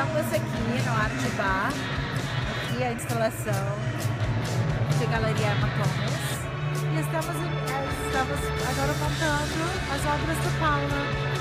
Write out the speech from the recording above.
Estamos aqui no ArteBA, aqui a instalação de Galeria Emmathomas, e estamos agora montando as obras da Paula.